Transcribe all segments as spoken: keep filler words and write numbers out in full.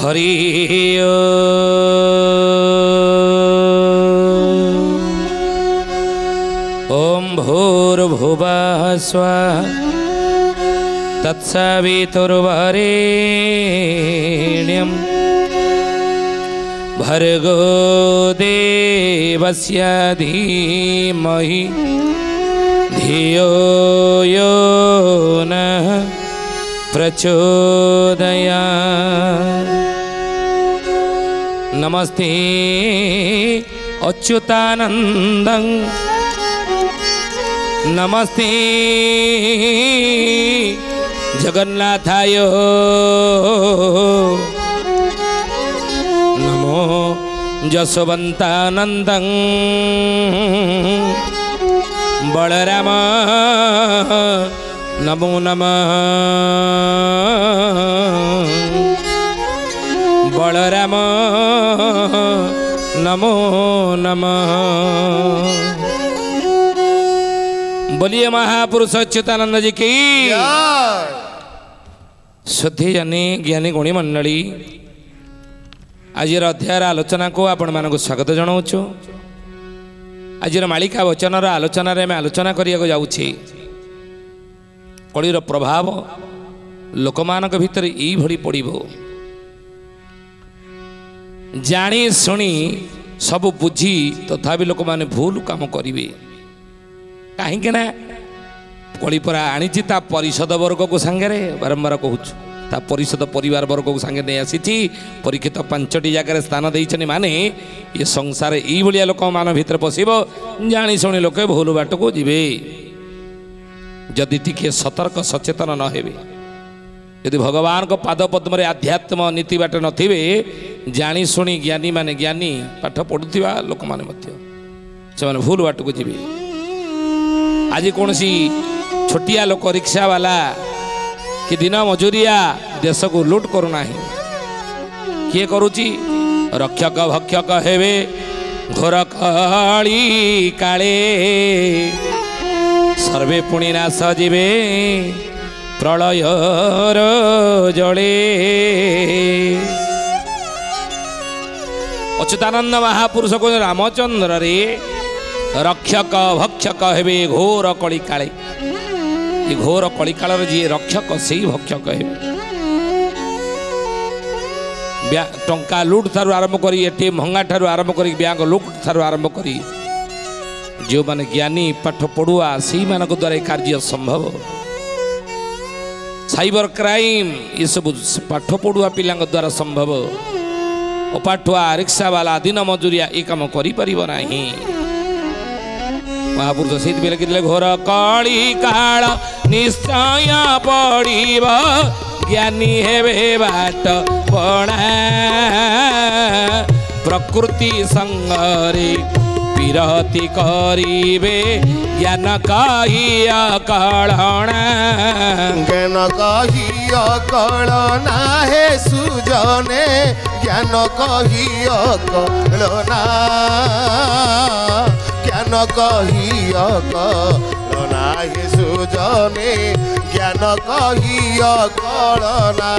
हरि ओम भूर्भुवः स्वः तत्सवितुर्वरेण्यं भर्गो देवस्य धीमहि धियो यो नः प्रचोदयात्। नमस्ते अच्युतानंदं नमस्ते जगन्नाथाय नमो जसवन्तानन्दं बलराम नमो नमः बलराम नमो नमः। बोलिए महापुरुष अच्युतानंद जी की। श्रद्धेय जनी ज्ञानी गुणी मंडली आज अध्यायर आलोचना को आपण मानक स्वागत जनाऊँ। आज मालिका वचन आलोचन आम आलोचना करने जाऊे कलिर प्रभाव लोक मान भितर यही पड़ो जानी शुणी सब बुझी तथा तो लोक माने भूल काम करेंगे कहीं कलिपरा आनी परिषद वर्ग को सांगे बारंबार कहूँ परिषद परिवार वर्ग को सांगे नहीं आसी परीक्षित पांचटी जगह स्थान देते माने ये संसार ये लोक मान भीतर पशिब जानी शुणी लोके भूल बाट को जीवे जदि टिके सतर्क सचेतन न हेबे यदि भगवान को पाद पद्म आध्यात्म नीति बाट नथिबे जानी शुणी ज्ञानी माने ज्ञानी पाठ पढ़ुथिबा लोक माने मध्य से भूल बाट को जीवे। आज कौन सी छोटिया लोक रिक्शा वाला कि दिन मजूरिया देश को लूट करूना किए करुची रक्षक भक्षक हेबे घोर काली काले सर्वे पुणी नाश जीवे प्रलय जले। अच्युतानंद महापुरुष को रामचंद्र रे रक्षक भक्षक हेबे घोर कली काले ये घोर कली काल जी रक्षक से भक्षक हेबे टंका लुट थारु आरंभ करी एटीएम भंगा ठारु आरंभ करी बैंक लुट थारु आरंभ करी जो माने ज्ञानी पाठ पढ़ुआ से मानक द्वारा कार्य संभव। साइबर क्राइम ये सब पाठ पढ़ुआ पिला द्वारा संभव। अपाठुआ रिक्शा वाला दिन मजूरिया ये कम करि परिबो नाही। महापुरुष से लिखिले घोर कली काल निश्चय पड़ब ज्ञानी हेबे बाट पड़ा प्रकृति संगरे विरति करिबे ज्ञान कहिया कलना ज्ञान कहिया कलना हे सुजने ज्ञान कहिया कलना ज्ञान कहिया कलना हे सुजने ज्ञान कहिया कलना।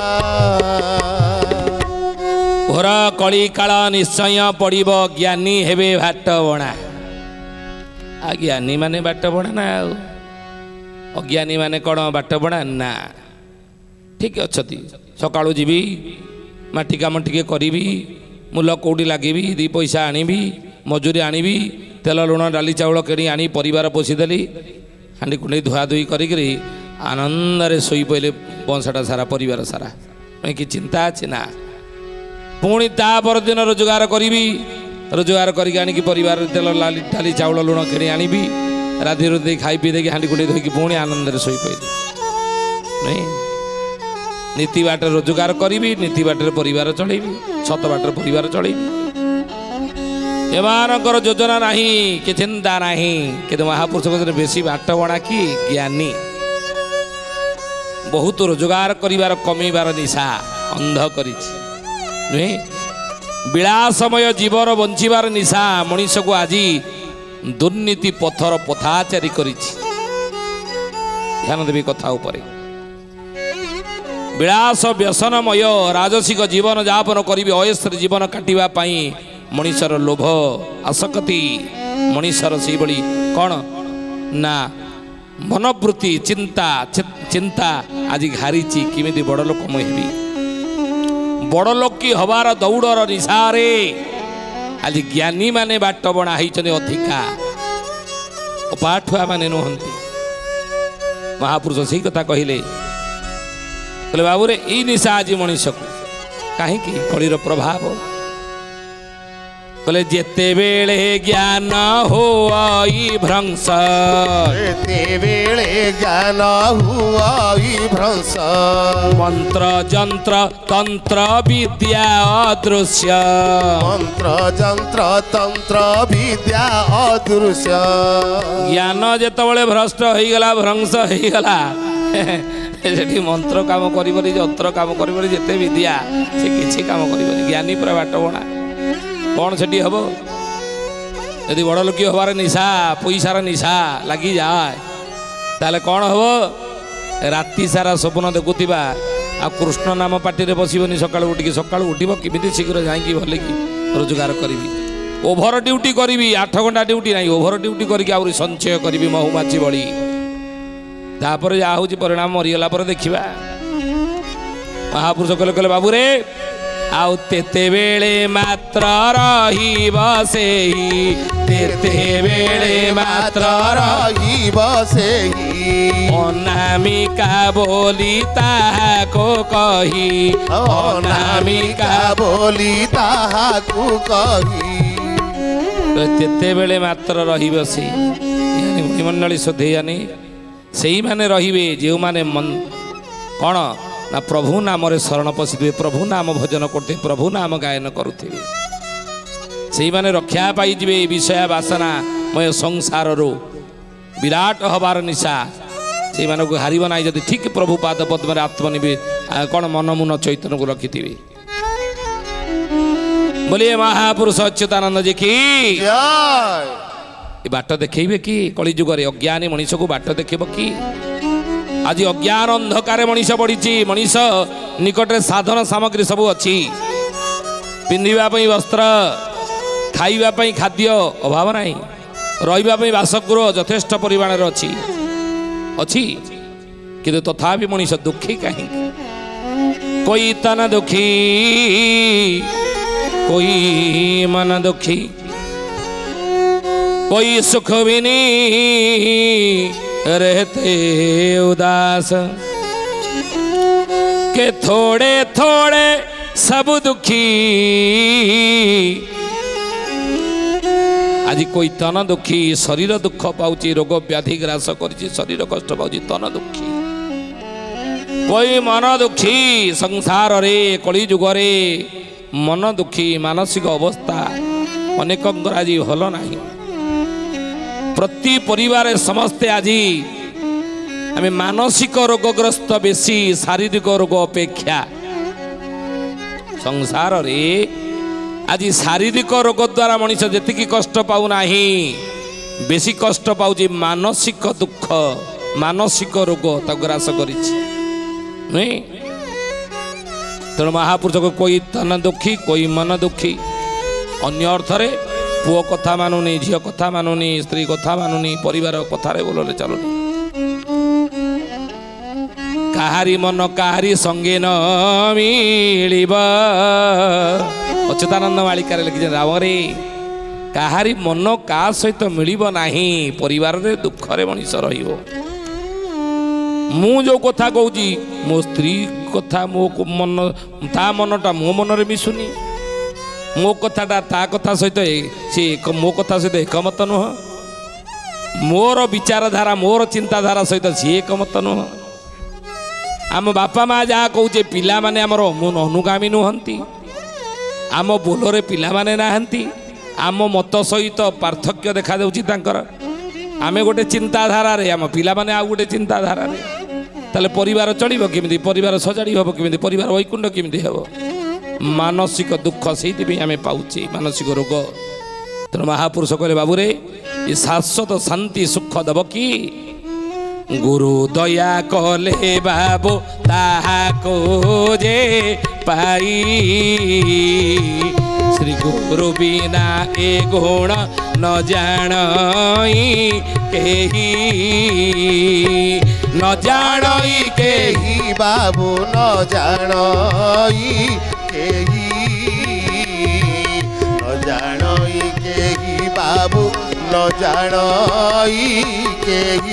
घोर कली काल निश्चय पड़ब ज्ञानी हेबे बाट बणा। अज्ञानी माने बाट बणा ना अज्ञानी माने कौन बाट बणा ना ठीक अच्छी सकाळू जीवी माटी काम टिके करी मूल कौटी लगे दी पैसा आनी मजूरी आनी तेल लुण डाली चाउल किणी आनी परिवार पोषीदेली हांडी कुंडे धुआ धुई करी आनंद शोई पड़े बंशटा सारा परिवार सारा कि चिंता अच्छे ना पुणी ता पर दिन रोजगार करी रोजगार करके आनिकी परिवार तेल डाली चाउल लुण किणी आनी राधि रुधि खाई पी दे हांडी कुंडे धोईकी पुणी आनंद शोई पड़े नहीं नीति बाट रोजगार करी नीति बाट परिवार चलैबी सत बाट परिवार चलैबी एमानकर योजना नहीं कि चिंता नहीं कि महापुरुष बेसी बाट बणा कि ज्ञानी बहुत रोजगार करिवार कमीबार निशा अंध करी नुहे विलासमय जीवन बंचार निशा मनीष को आज दुर्नीति पथर पथाचारी करी ध्यान देवी कथा उपरे विलास व्यसनमय राजसिक जीवन यापन करी अयस्त्र जीवन काटिबा पाई मनीषर लोभ आसक्ति मनीषर से बड़ी कौन ना मनोवृत्ति चिंता चिंता आज घारी किमिति बड़ लोक मुझे बड़ लोक की हबार दौड़र निशारे आज ज्ञानी माने बाट बणा अधिका पाठुआ माने नुहंती महापुरुष से कथा कहले कहले बाबू रे ई निशा आज मनीष को कहीं कलिर प्रभाव कहले जेते बेले ज्ञान हुआ भ्रंश जेते बेले ज्ञान हुआ भ्रंश मंत्र जंत्र तंत्र विद्या अदृश्य मंत्र जंत्र तंत्र विद्या अदृश्य ज्ञान जेतबळे भ्रष्ट हो गला भ्रंश हो गला सेठी मंत्र काम करिबनी जंत्र काम करिबनी जेते विद्या से किछि काम करिबनी ज्ञानी पूरा बाट बणा कौन से हम यदि बड़ लोक हबार निशा पैसार निशा लगी जाए ताले कौन हम राति सारा स्वप्न देखुवा आ कृष्ण नाम पार्टी बसबनी सका उठिक सका उठब किमिति शीघ्र जाकि भले कि रोजगार करी ओभर ड्यूटी करी आठ घंटा ड्यूटी ना ओभर ड्यूटी करके आउरी संचय करी महुमाछी भली तापर जहाँ हूँ परिणाम मरीगला देखा महापुरुष कहले कहले बाबू रे आउ तेते बेले मात्र रही बसेही तेते बेले मात्र रही बसेही अनामिका बोली ताहाको कही अनामिका बोली ताहाको कही तेते बेले मात्र रही बसे मंडली सोधेयानी से माने रहिबे जो माने मन कौन ना प्रभु नाम रे शरण पशिथे प्रभु नाम भजन करते प्रभु नाम गायन करुथे से माने रक्षा पाई जिवे विषय वासना मय संसार रो विराट हबार निशा से माने को हारिब नाही जदि ठीक प्रभु पाद पद्म रे आत्मनिवे कौन मन मुन चैतन्य को रखिथिबे बोलिए महापुरुष अच्युतानंद जी की जय बाट देखैबे कि कली जुग रे अज्ञानी मनीष को बाट देखिब कि आज अज्ञान अंधकार मनीष बढ़ी मनीष निकट में साधन सामग्री सब अच्छी पिंधापी वस्त्र खावाई खाद्य अभाव ना रही बासगृह यथेष्ट परिमाण अच्छी अच्छी किंतु तथा भी मनीष दुखी कहीं कोई तन दुखी कोई मन दुखी कोई सुख भी नहीं रहते उदास के थोड़े थोड़े सब दुखी आज कोई तन दुखी शरीर दुख पाउची रोग व्याधि ग्रास करिछि शरीर कष्ट पाउची तन दुखी कोई मन दुखी संसार रे कली जुग रे मन दुखी मानसिक अवस्था अनेक आज भल नहीं प्रति परिवार समस्ते आज आम मानसिक रोगग्रस्त बेसी शारीरिक रोग अपेक्षा संसार रे आज शारीरिक रोग द्वारा मनीष जी कष्ट पाऊना बेसी कष्ट पाऊँ मानसिक दुख मानसिक रोग ग्रास कर तेणु महापुरुष को कोई तन दुखी कोई मन दुखी अन्य अर्थरे पुओ कथा मानुनी झील कथा मानुनी स्त्री कथा मानुनी परिवार कथार बोलले चलुनी काहारी मन काहारी संगे न मिलिब अच्युतानंद मालिकार लिखि राम रे काहारी मन का सहित मिलिब नाही परिवार रे दुख रे मनीष रहिबो मु जो कथा कहूँ मो स्त्री कथा मो मन ता मनटा मो मन रे मिसुनी मो कथाटा ता कथा सहित सी मो कथा सहित एकमत नुह मोर विचारधारा मोर चिंताधारा सहित सी एकमत नुह आम बापा माँ जहाँ कहे पिला माने आमर अनुगामी नुहंती आम बोलरे पिला माने नाहंती आम मत सहित पार्थक्य देखा जाउची तांकर आमे गोटे चिंताधारा रे आम पिला माने आ गोटे चिंताधारा रे ताले परिवार चलिबो किमिति परिवार सजाड़ी हबो किमिति परिवार वैकुंठ किमिति हबो मानसिक दुख से आम पाचे मानसिक रोग तेणु महापुरुष कहले बाबू रे ये शाश्वत शांति सुख दब कि गुरु दया कले बाबू ताहाको जे पाई श्री गुरु बिना ए गुण न जानई केही न जानई केही केही बाबू न जानई केही न जानई केही बाबू न जानई केही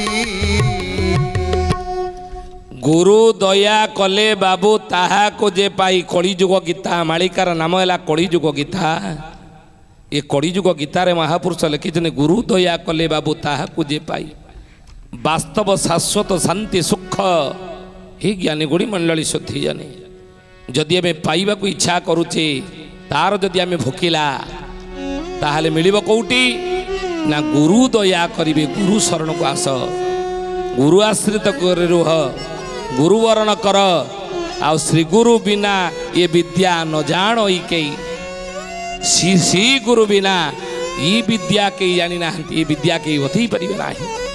गुरु दया कले बाबू ताहा को जे पाई कलिजुग गीता मालिकार नाम है कलिजुग गीता ये कलिजुग गीतार महापुरुष लिखिछन गुरु दया कले बाबू ताहा को जे पाई वास्तव शाश्वत शांति सुख ही ज्ञानी गुणी मंडली शुद्धि जाने जदि आम पाइबा को इच्छा करुचे तार जदि आम भोकिला ताहले मिलिब कोउटी ना गुरु दया करिवे गुरु शरण को आस गुरु आश्रित कर रुह गुरु वरण कर आ श्री गुरु बिना ये विद्या न जान कई श्री श्री गुरु बिना ये विद्या कई जानी ना ये विद्या कई बतई पारे ना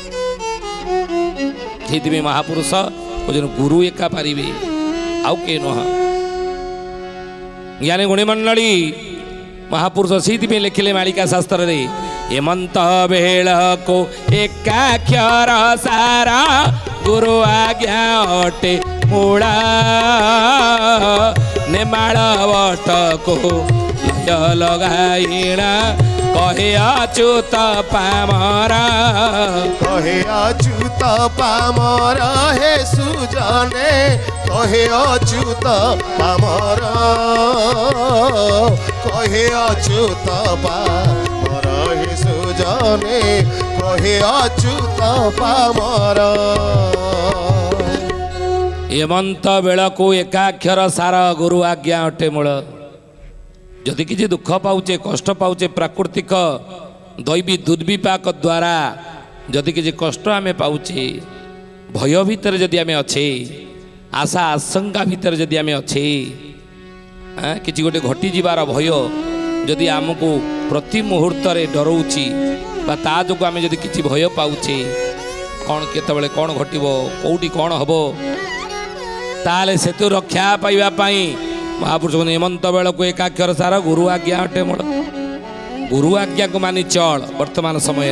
से महापुरुष गुरु एका पारे आउ के नुह ज्ञानी गुणी मंडली महापुरुष से लिखिले मालिका शास्त्र रे हेमंत बेल को एकाक्षर सारा गुरु आज्ञा अटे मूला नेमाल वट को लय लगाइना कहे अच्युत पामर कहे अच्युत पामर हे सुजने कहे अच्युत पामर कहे अच्युत पामर हे सुजने कहे अच्युत पामर हेमंत बेल को एकाक्षर सार गुरु आज्ञा अटे मूल जदि किसी दुख पाउचे कष्ट पाउचे प्राकृतिक दैवी दुर्विपाक द्वारा जदि किसी कष्ट आम पाउचे भय भितर जदि आम अच्छे आशा आशंका भितर जदि आम अच्छे किसी गोटे घटी जीवार भय जदि आमको प्रति मुहूर्त डराऊँची ता जो आम जदि किसी भय पाउचे कौन केतबेले कौन घटो कौटी कौन हम ताले से तो रक्षा पाइबापी महापुरुष हेमंत बेल को एकाक्षर सार गुरु आज्ञा अटे मूल गुरु आज्ञा को मानि चल वर्तमान समय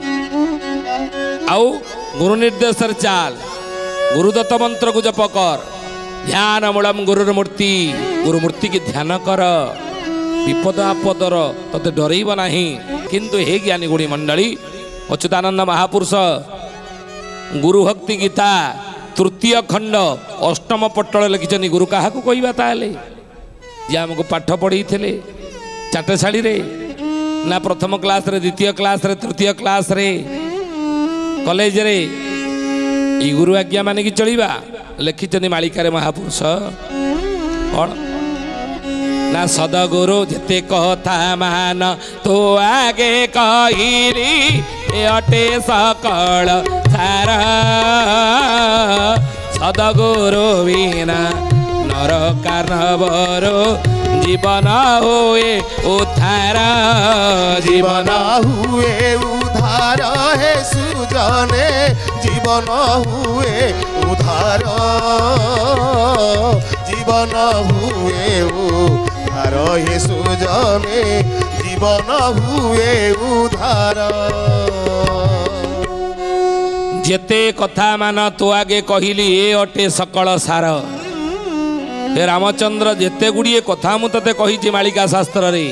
आउ गुरु निर्देश चाल गुरुदत्त मंत्र को जप कर ध्यान मूलम गुरुर मूर्ति गुरु मूर्ति की ध्यान कर विपद आपदर तते डरइब नाही किंतु हे ज्ञानी गुणी मंडली अच्युतानंद महापुरुष गुरु भक्ति गीता तृतीय खंड अष्टम पट्टल लिखिछन गुरु क्या कहवा ताले जी आमको पाठ पढ़ी थे चाटशाड़ी रे ना प्रथम क्लास रे द्वितीय क्लास रे तृतीय क्लास रे कॉलेज रे ई गुरु आज्ञा माने की चलिबा लिखिछन मालिका रे महापुरुष कौन ना सदगुरु जेते कथा मान तो आगे कहिली ए अटे सकल सारा सदगुरु बिना नर कारणवरो जीवन हुए उद्धार जीवन हुए उद्धार हे सुजने जीवन हुए उद्धार जीवन हुए उद्धार हे सुजने जीवन हुए उद्धार जेते कथा मान तो आगे कहली ए अटे सकल सार हे रामचंद्र जेते गुड़िए कथा मु तते कही मालिका शास्त्र रे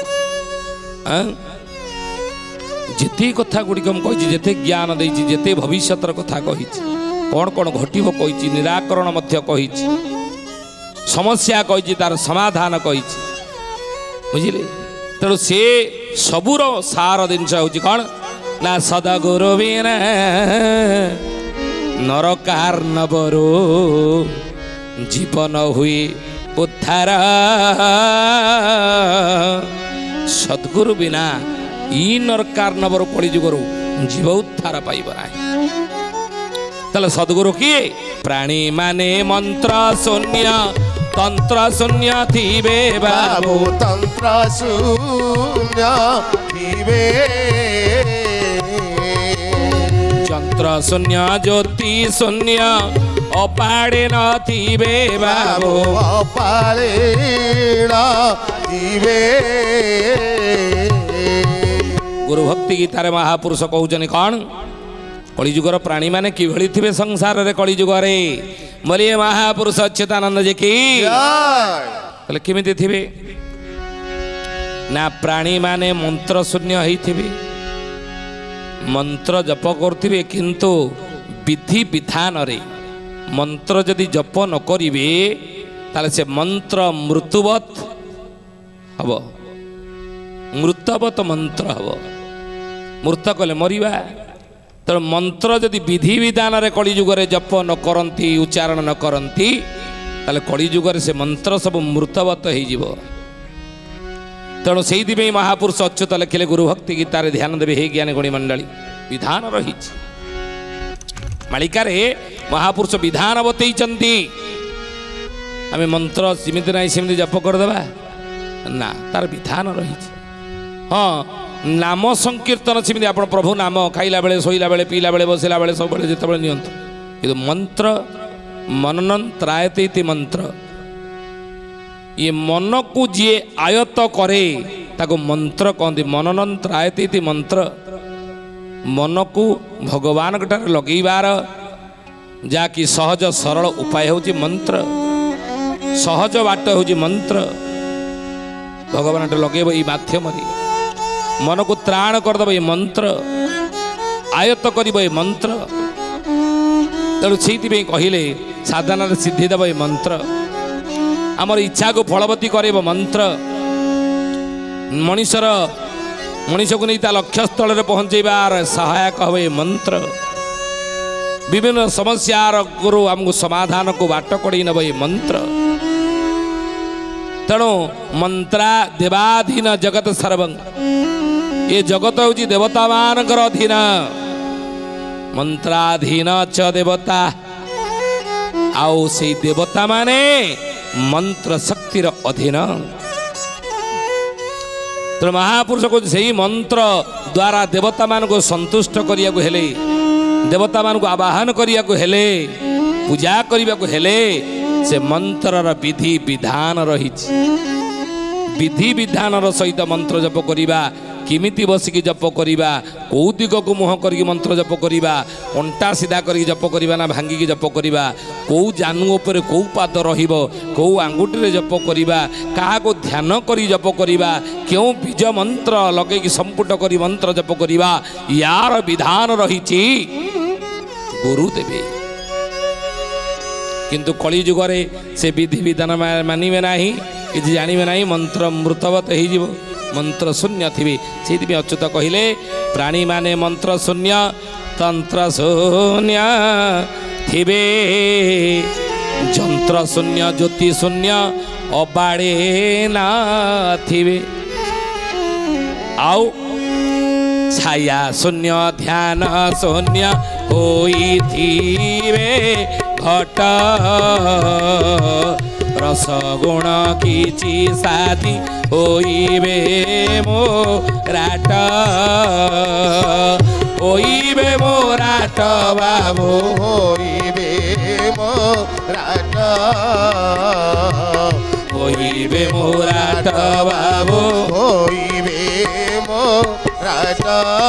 जेते कथा गुड़िक मुझे जेते ज्ञान देछि जेते भविष्यतर कथा कही कौन कौन घटिब कही निराकरण मध्य कही समस्या कही तार समाधान कही बुझिले तेणु से सबूर सार जिनस हूँ कौन ना सदगुरु बिना नर कारणवरो जीवन हुए उद्धार सद्गुरु बिना ई नर कारणवरो कलिजुगर जीव उद्धार पाइब ना तले सद्गुरु किए प्राणी माने मंत्र शून्य तंत्र शून्य थीबे बाबू तंत्र शून्य थीबे तंत्र शून्य ज्योति शून्य अपाड़े नथिबे बाबू अपाड़ेण थिबे। गुरु भक्ति गीतार महापुरुष कहउछन कौन कलिजुगर प्राणी माने किभଳି थिबे संसार रे कलिजुगर बोलिए महापुरुष अच्युतानंद जी की कहले किमिति थिबे ना प्राणी माने मंत्र शून्य होइथिबे मंत्र जप करथिबे किंतु विधि विधान रे मंत्र जदि जप न करिवे ताले से मंत्र मृत्युवत हब मृतवत मंत्र हब मृत कले मरिबा तो मंत्र जदि विधि विधान रे कलिजुगरे जप न करंती उच्चारण न करंती ताले कलिजुगरे से मंत्र सब मृतवत हो जीव। तेणु से महापुरुष अच्युत लिखिले गुरु भक्ति गीतार ध्यान देवे हे ज्ञानी गुणी मंडली विधान रही मालिकार महापुरुष विधान बतई आम मंत्र सिमिति ना सिमिति जप करदेवा ना तार विधान रही। हाँ नाम संकीर्तन सिमिति आप प्रभु नाम खाइला बेले शोला बेले पीला बेले बसला बेले सब बेले जिते नि कि मंत्र मननन त्रायते इति मंत्र ये मन को जी आयत करे ताको मंत्र कहते मननन त्रायते इति मंत्र मन को भगवान ठार लगेबार जाकि सहज सरल उपाय होची मंत्र सहज बाट होची मंत्र भगवान ठार लगेब ये माध्यम मन को त्राण करदेव ये मंत्र आयत कर मंत्र तेणु से कहले साधना सिद्धि देव ये मंत्र आमर इच्छा को फलवती करे मंत्र मनीषर मनीष को नहीं लक्ष्य स्थल पहुँचेबार सहायक हम ये मंत्र विभिन्न समस्यार गुरु आमको समाधान को बाट कड़े नब ये मंत्र। तेणु मंत्रा देवाधीन जगत सर्वं ये जगत हूँ देवता मानकर अधीन मंत्राधीन च देवता आओ से देवता माने मंत्र शक्तिर अधीन। तो महापुरुष को से मंत्र द्वारा देवता मान को संतुष्ट करिया को हेले देवता मान को आवाहन करिया को हेले पूजा करिया को हेले से मंत्रर विधि विधान रही विधि विधान सहित मंत्र जप करिबा किमिति बसिकी जप करिबा कौ दिग को मुह करिकी मंत्र जप करिबा अंटा सीधा करिकी जप करिबा ना भांगिकी जप करिबा कौ जानू उपरे कौ पाद रहिबो कौ आंगुठी रे जप करिबा काहा को ध्यान करी जप करिबा क्यों बीज मंत्र लगेकी संपुट करी मंत्र जप करिबा यार विधान रहिछि गुरु देवे किंतु कलि जुगरे से विधि विधान मानिबे नाही कि जानिबे नाही मंत्र मृतवत हो जीव मंत्र शून्य थिबे से अच्युत कहले प्राणी माने मंत्र शून्य तंत्र शून्य थिबे जंत्र शून्य ज्योति शून्य अबाड़े ना थिबे आउ छाया शून्य ध्यान शून्य होई थिबे घट रस गुण किछि साथी होइबे मोराट होइबे मोराट बाबू होइबे मोराट होइबे मोराट बाबू होइबे मोराट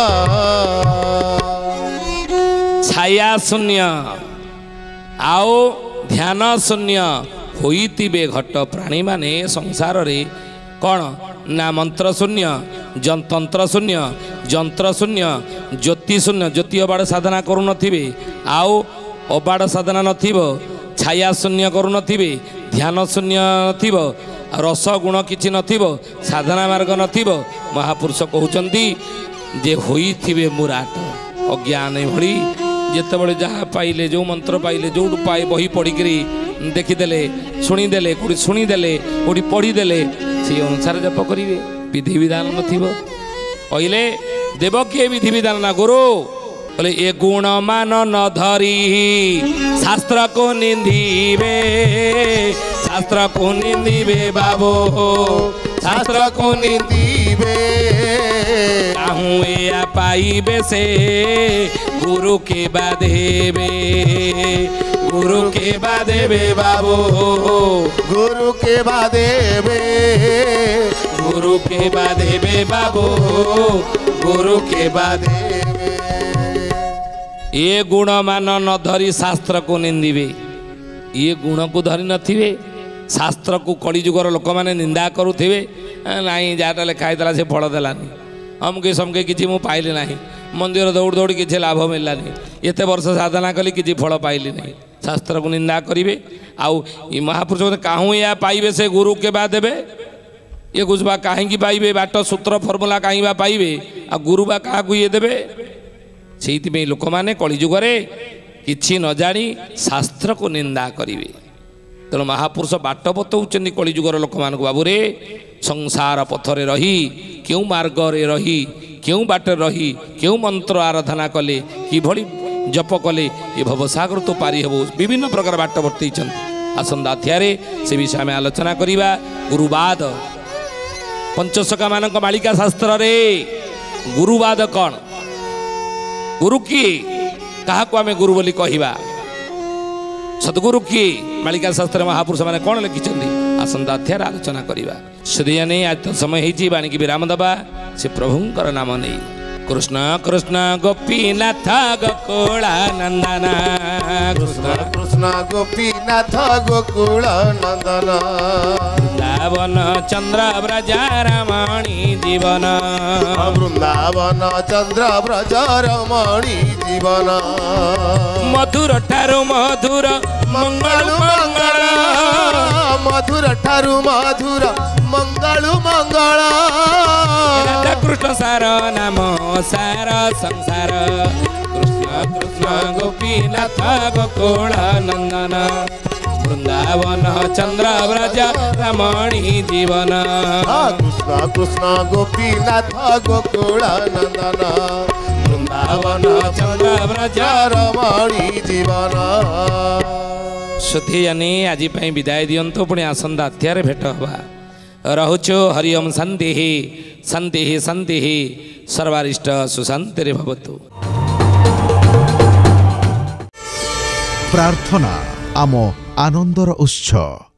छाया शून्य आओ ध्यान शून्य होइतिबे घट प्राणी माने संसार रे कौन ना मंत्र शून्य तंत्र शून्य जंत्र शून्य ज्योति शून्य ज्योति अबाड़ साधना करू नथिबे आओ अबाड़ साधना नथिबो छाया शून्य करू नथिबे ध्यान शून्य नथिबो रस गुण किछि नथिबो साधना मार्ग नथिबो महापुरुष कहउचंती जे होइथिबे मुराट अज्ञान भली जितेबाला जहाँ पाइले जो मंत्र पाइले जो पाए बही पढ़िकी देखीदे शुणीदे कौटी शुणीदे कौटी पढ़ीदे से अनुसार जप करेंगे विधि विधान नहिले देव किए विधि विधान ना गुरु बोले ए गुण मान न धरी शास्त्र को निंदिबे शास्त्र को निंदिबे बाबू शास्त्र को निंदिबे कहूँ या पाइबे से गुरु के बा देवे गुरु के बा देवे बाबू गुरु के बा देवे गुरु के बा देवे बाबू गुरु के बा देवे ये गुण मान न धरी शास्त्र को निंदिवे ये गुण को धरी नथिवे शास्त्र को कली जुगर लोक मैंने निंदा करुवे नाई जहाँ लिखाई से फल देलानी अमके समके किसी मु पाइली ना मंदिर दौड़ दौड़ किसी लाभ मिललानी एत वर्ष साधना कली किसी फल पाइली नहीं शास्त्र को निंदा करेंगे आउ महापुरुष कहूँ या पाइबे से गुरु के बा देवे ये कुछ बा कहीं पाइबे बाट सूत्र फर्मुला कहीं बा पाइबे आ गुरु बा क्या ये देवे से लोक मैंने कली जुगरे किछि न जानी शास्त्र को निंदा करेंगे तेणु महापुरुष बाट बतौं कलिजुगर लोक मान बाबूरे संसार पथरे रही क्यों मार्गरे रही क्यों बाटे रही क्यों मंत्र आराधना कले किभली जप कले ये भवसागर तो पारि हेबो विभिन्न प्रकार बाट बतई आसंदा अध्याय से विषय आम आलोचना करवा गुरुवाद पंचशका मान मालिका शास्त्र रे गुरुवाद कौन गुरु किए क्या आम गुरु बोली कहवा सदगुरु किए मालिका शास्त्र महापुरुष मैंने कौन लिखिं आसंता अध्याय आलोचना करवा श्रीयानी आज तो समय हो बाणिकी विराम दबा से प्रभुंकर नाम नहीं कृष्ण कृष्ण गोपीनाथ गोकुला नंदन कृष्ण कृष्ण गोपीनाथ गोकुल नंदन वृंदावन चंद्र व्रज रमणी जीवन वृंदावन चंद्र व्रज रमणी जीवन मधुर ठारू मधुर मंगल मंगल मधुर ठारू मधुर मंगल मंगल राधा कृष्ण सार नाम सार संसार कृष्ण कृष्ण गोपीनाथ गोकुल नंदन वृंदावन चंद्र व्रज रमणी जीवन कृष्ण कृष्ण गोपीनाथ गोकुल नंदन वृंदावन चंद्र व्रज रमणी जीवन सुधीयानी आज विदाय दिंतु पुणी आसंता अध्याय भेट हवा रहुचो हरिओम शांति शांति शांति सर्वारिष्ट सुशांति भवतु। प्रार्थना आम आनंदर उत्स।